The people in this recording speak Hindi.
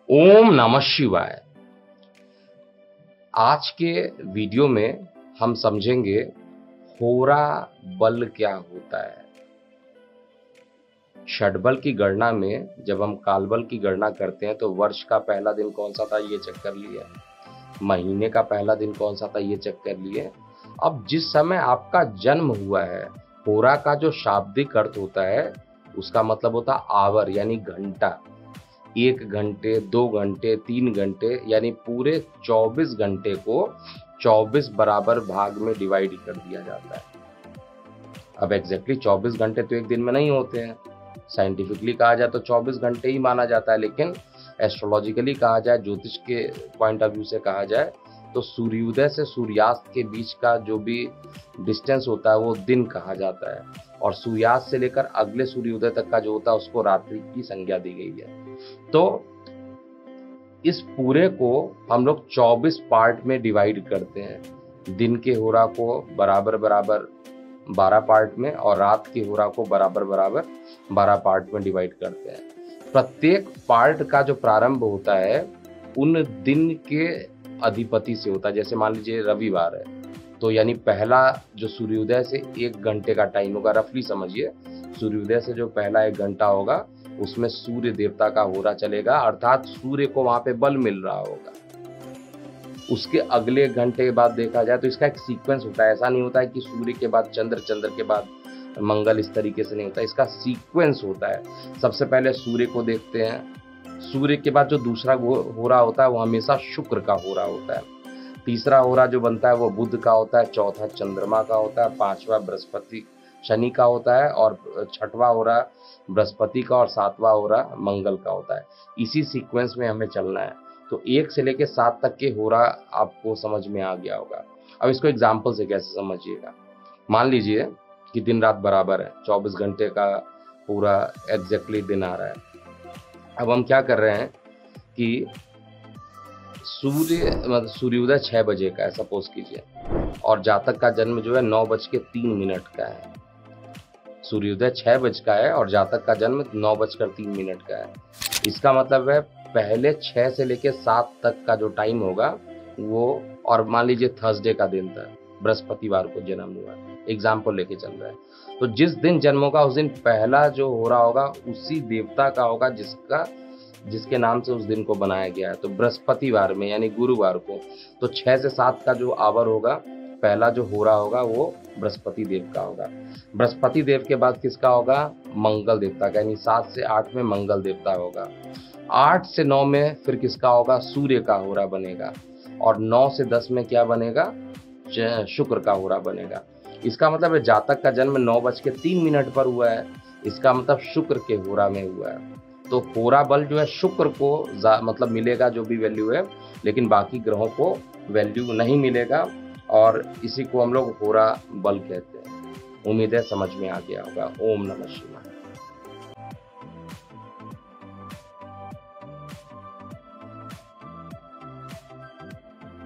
ओम नमः शिवाय। आज के वीडियो में हम समझेंगे होरा बल क्या होता है। षटबल की गणना में जब हम कालबल की गणना करते हैं तो वर्ष का पहला दिन कौन सा था ये चेक कर लिए, महीने का पहला दिन कौन सा था ये चेक कर लिए। अब जिस समय आपका जन्म हुआ है, होरा का जो शाब्दिक अर्थ होता है उसका मतलब होता है आवर यानी घंटा। 1 घंटे, 2 घंटे, 3 घंटे यानी पूरे 24 घंटे को 24 बराबर भाग में डिवाइड कर दिया जाता है। अब एग्जैक्टली 24 घंटे तो एक दिन में नहीं होते हैं। साइंटिफिकली कहा जाए तो 24 घंटे ही माना जाता है, लेकिन एस्ट्रोलॉजिकली कहा जाए, ज्योतिष के पॉइंट ऑफ व्यू से कहा जाए तो सूर्योदय से सूर्यास्त के बीच का जो भी डिस्टेंस होता है वो दिन कहा जाता है, और सूर्यास्त से लेकर अगले सूर्योदय तक का जो होता है उसको रात्रि की संज्ञा दी गई है। तो इस पूरे को हम लोग 24 पार्ट में डिवाइड करते हैं। दिन के होरा को बराबर बराबर 12 पार्ट में और रात के होरा को बराबर बराबर 12 पार्ट में डिवाइड करते हैं। प्रत्येक पार्ट का जो प्रारंभ होता है उन दिन के अधिपति से होता है। जैसे मान लीजिए रविवार है तो यानी पहला जो सूर्योदय से 1 घंटे का टाइम होगा, रफली समझिए, सूर्योदय से जो पहला 1 घंटा होगा उसमें सूर्य देवता का होरा चलेगा, अर्थात सूर्य को वहां पे बल मिल रहा होगा। उसके अगले 1 घंटे के बाद देखा जाए तो इसका एक सीक्वेंस होता है। ऐसा नहीं होता है कि सूर्य के बाद चंद्र, चंद्र के बाद मंगल, इस तरीके से नहीं होता। इसका सीक्वेंस होता है। सबसे पहले सूर्य को देखते हैं, सूर्य के बाद जो दूसरा होरा होता है वो हमेशा शुक्र का होरा होता है। तीसरा होरा जो बनता है वो बुध का होता है, चौथा चंद्रमा का होता है, पांचवा बृहस्पति शनि का होता है, और छठवां होरा बृहस्पति का, और सातवां होरा मंगल का होता है। इसी सीक्वेंस में हमें चलना है। तो 1 से लेकर 7 तक के होरा आपको समझ में आ गया होगा। अब इसको एग्जाम्पल से कैसे समझिएगा। मान लीजिए कि दिन रात बराबर है, 24 घंटे का पूरा एग्जैक्टली दिन आ रहा है। अब हम क्या कर रहे हैं कि सूर्योदय 6 बजे का है सपोज कीजिए, और जातक का जन्म जो है 9:03 का है। सूर्योदय 6 बजे का है और जातक का जन्म 9:03 का है। इसका मतलब है पहले 6 से लेकर 7 तक का जो टाइम होगा वो, और मान लीजिए थर्सडे का दिन था, बृहस्पतिवार को जन्म हुआ, एग्जाम्पल लेके चल रहा है। तो जिस दिन जन्म होगा उस दिन पहला जो हो रहा होगा उसी देवता का होगा जिसके नाम से उस दिन को बनाया गया है। तो बृहस्पतिवार में यानी गुरुवार को तो 6 से 7 का जो आवर होगा, पहला जो हो रहा होगा वो बृहस्पति देव का होगा। बृहस्पति देव के बाद किसका होगा? मंगल देवता का, यानी 7 से 8 में मंगल देवता होगा। 8 से 9 में फिर किसका होगा? सूर्य का होरा बनेगा, और 9 से 10 में क्या बनेगा? शुक्र का होरा बनेगा। इसका मतलब है जातक का जन्म 9:03 पर हुआ है, इसका मतलब शुक्र के होरा में हुआ है। तो होरा बल जो है शुक्र को मतलब मिलेगा जो भी वैल्यू है, लेकिन बाकी ग्रहों को वैल्यू नहीं मिलेगा, और इसी को हम लोग होरा बल कहते हैं। उम्मीद है समझ में आ गया होगा। ओम नमः शिवाय।